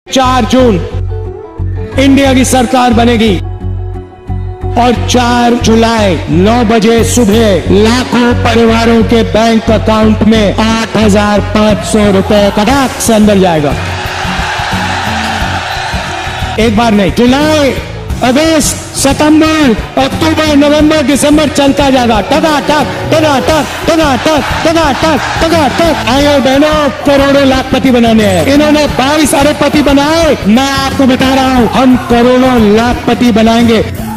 4 जून India की सरकार बनेगी और 4 जुलाई 9 बजे सुबह लाखों परिवारों के बैंक अकाउंट में 8,500 रुपए कड़ाक से अंदर जाएगा। एक बार नहीं, जुलाई, अगस्त, सितंबर, अक्टूबर, नवंबर, दिसंबर चलता जाएगा। टकाटक टकाटक टकाटक टकाटक टकाटक। आइए बहनों, करोड़ों लाखपति बनाने हैं। इन्होंने 22 अरबपति बनाए, मैं आपको बता रहा हूं हम करोड़ों लाखपति बनाएंगे।